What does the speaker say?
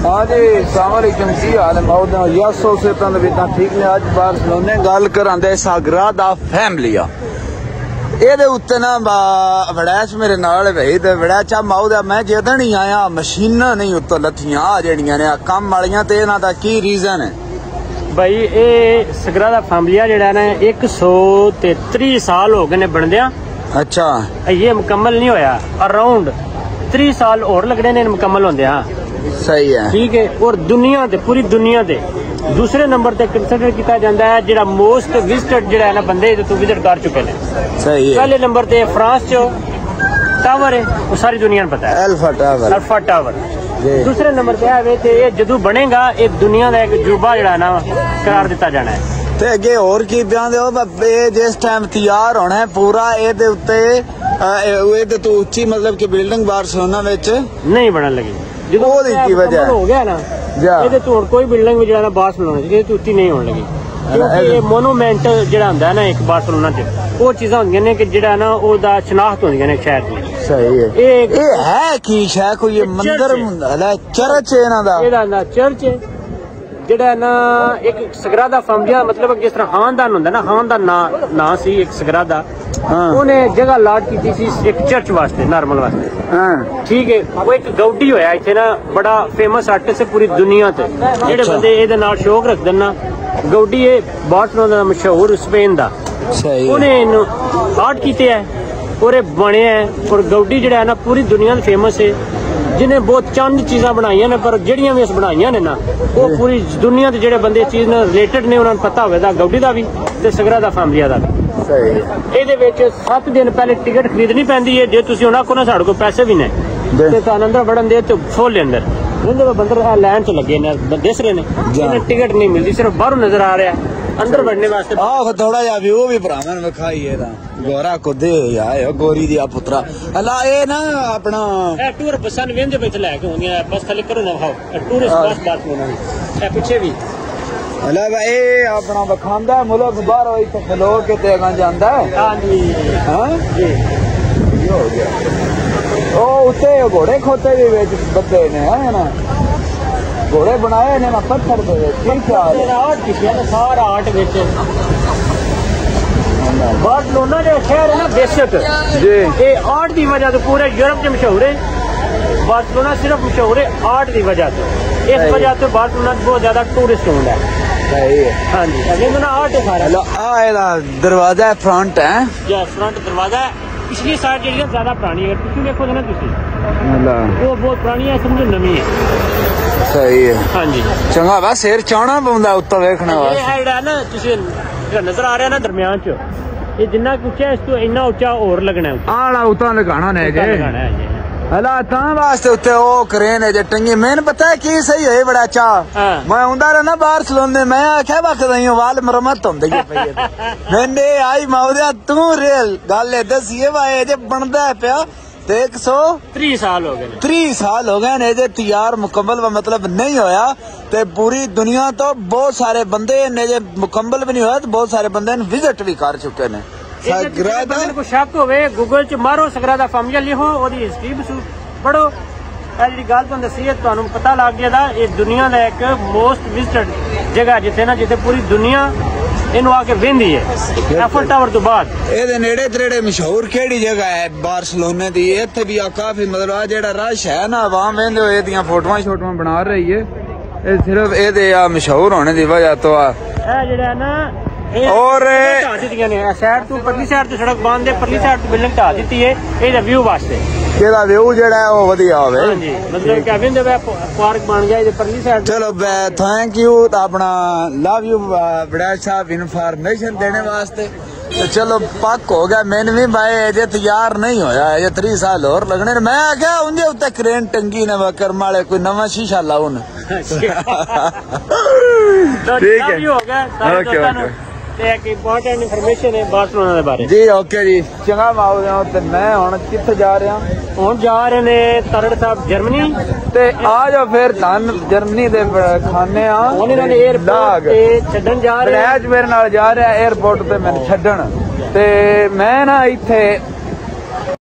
हाँ जी सलामकुम की हाल है मौद यस उसे तंदा ठीक ने अज बारसिलोने गल करांदे सागरादा फैमिलिया ਇਹਦੇ ਉੱਤੇ ਨਾ ਵੜੈਚ ਮੇਰੇ ਨਾਲ ਭਈ ਤੇ ਵੜੈਚਾ ਮੌਦਾ ਮੈਂ ਜਦੋਂ ਹੀ ਆਇਆ ਮਸ਼ੀਨਾਂ ਨਹੀਂ ਉੱਤੋਂ ਲੱਥੀਆਂ ਆ ਜਿਹੜੀਆਂ ਨੇ ਕੰਮ ਵਾਲੀਆਂ ਤੇ ਇਹਨਾਂ ਦਾ ਕੀ ਰੀਜ਼ਨ ਹੈ भाई ये सगरादा फैमिलिया जेड़ा ना 130 साल हो गए ने बनदिया। अच्छा ये मुकम्मल नहीं होया अराउंड 30 साल और लगने ने मुकम्मल होंदे। हाँ सही है ठीक है। और दुनिया ते पूरी दुनिया ते दूसरे नंबर ते कंसीडर किया जाता है जेड़ा मोस्ट विजिटेड जेड़ा है ना बंदे तो विजिट कर चुके हैं। सही है। पहले नंबर ते फ्रांस च टावर है वो सारी दुनिया ने पता है अल्फा टावर। दूसरे नंबर पे ये जदू बनेगा ये दुनिया का एक अजूबा जड़ा ना करार दिता जाना है। ते अगे और की बयान दो जिस टाइम तैयार होना है पूरा ये उत्ते तो उच्ची मतलब कि बिल्डिंग बारसिलोना विच नहीं बनन लगी की वजह हो गया ना ये तो कोई बिल्डिंग भी जड़ा बारसिलोना ये तो उच्ची नहीं होने लगी क्योंकि ये मोनूमेंट जड़ा हुंदा है ना एक बारसिलोना च वो चीज़ां होंदियां ने कि जड़ा ना ओदा शनाख्त होंदियां ने शहर दी। सही है। ये है की शायद कोई ये मंदिर चर्च है ना चर्च है जेड़ा ना एक सगरादा फैमिलिया मतलब जिस तरह खानदान होंदा ना खानदान ना सी एक सगरादा उन्हें जगह लाट की थी एक चर्च वास्ते नॉर्मल वास्ते ठीक है। वो एक गौडी होया इत्थे ना बड़ा फेमस आर्टिस्ट है पूरी दुनिया ते जेड़े बंदे इहदे नाल शौक रखदे ना गौडी है बारसिलोना दा मशहूर स्पेन दा उन्हें आर्ट कीते है और बने है और गौडी जड़ा है ना पूरी दुनिया में फेमस है जिन्हें बहुत चंद चीज़ा बनाई ने पर जड़ियां भी बनाई ने ना वो पूरी दुनिया के जेडे बंदे चीज ने रिलेटेड ने उन्होंने पता होगा गौडी का भी ते सगरादा फैमिलिया का भी। ये 7 दिन पहले टिकट खरीदनी पैंदी है जे तुसीं उन्हां कोल साडे कोल पैसे भी ने ते तुहानूं अंदर वड़न दे तो फुल अंदर बंदर लाइन च लगे ने दिस रहे ने इन्हें टिकट नहीं मिलती सिर्फ बाहरों नजर आ रहा है अंदर बढ़ने वास्ते थोड़ा जा व्यू भी भरावन विखाई गोरा को दे यार गोरी दिया पुत्रा अला ए ना अपना टूर बसां वेंदे पे लेके होंदियां बस खाली करो ना खाओ टूरिस्ट बस बात होना है पीछे भी अला भाई अपना बखांदा मुल्क बाहर होई तो खलो के ते अगा जांदा है। हां जी हां जी ये हो गया ओ उते घोड़े खोते भी विच बत्ते ने है ना घोड़े बनाए ने ना पत्थर दे ठीक है आर्ट की है सारा आर्ट विच बारसिलोना जो शहर है ना बेशक जी ये आर्ट की वजह से पूरे यूरोप में मशहूर है। बारसिलोना सिर्फ मशहूर है आर्ट की वजह से इस वजह से बारसिलोना बहुत ज्यादा टूरिस्ट होता है। सही है। हाँ जी अगे ना आर्ट है सारा दरवाजा है फ्रंट है फ्रंट दरवाजा है पिछली साइड जी ज्यादा पुरानी है पिछली देखो ना वो बहुत पुरानी है समझो नवी है। सही है। हाँ जी चंगा बस सिर चाहना पौंदा उत्ते देखने वास्ते ना तुसीं नजर आ रहा ना दरम्यान च ये जिन्ना उच्चा है इस तो इन्ना उच्चा और लगना है आला उतना लगाना ने जे हला तां वास्ते उत्ते ओ क्रेन है जे टंगी मैंने पता है की सही है बड़ा अच्छा मैं आंदा रहना बारसिलोने मैं आख्या वक्त नहीं वाल मरम्मत होंदी है पई मैंने आई मौदिया तू रेल गल है दसिए भाई जे बनदा है पिया 130 साल हो गए 3 साल हो गए ने जे तैयार मुकम्मल मतलब नहीं होया ते पूरी दुनिया तो बहुत सारे बंदे ने जे मुकम्मल भी नहीं होया तो बहुत सारे बंदे ने विजिट भी कर चुके ने। सगरादा को शक होवे गूगल च मारो सगरादा फैमिलिया लिखो ओदी हिस्ट्री पढ़ो जी गल तुहानूं दसी है तुहानूं पता लग गया ये दुनिया का एक मोस्ट विजिटेड जगह जिथे ना जिथे पूरी दुनिया इन्हू आके वेंदी है एफल टावर तो बाद ए नेड़े त्रेड़े मशहूर केड़ी जगह है बारसिलोने दी इत्थे भी काफी मतलब आ जेड़ा रश है ना आवाम वेंदे होए एदियां फोटोआं शोटोआं बना रही है ए सिर्फ ए मशहूर होने दी वजह तो जेड़ा ना और साइड तो परली साइड तो सड़क बंद है परली साइड तो बिल्डिंग ढा दी है ये व्यू वास्ते केदा व्यू जेड़ा है वो वधिया होवे हां जी मतलब क्या वेंदे पार्क बन गया ये परली साइड। चलो थैंक यू अपना लव यू बड़ा साहब इन्फॉर्मेशन देने वास्ते तो चलो पक हो गया मैंने भी भाई अजे तैयार नहीं होया ये 3 साल और लगने मैं आख्या उंदे उत्ते क्रेन टंगी ने वकर माले कोई नवा शीशा लाउन ठीक है हो गया ओके एक इंपॉर्टेंट इन्फॉर्मेशन है बारसिलोना के बारे जी ओके जी चंगा माओ ते मैं हुन किथे जा रहा हुन जा रहे ने तरड़ साहब जर्मनी ते आ जाओ फिर धन जर्मनी दे खाने आ हुन इन्हां ने एयरपोर्ट ते छड्डन जा रहे हैं मेरे नाल जा रहा एयरपोर्ट ते मैनूं छड्डन ते मैं ना इत्थे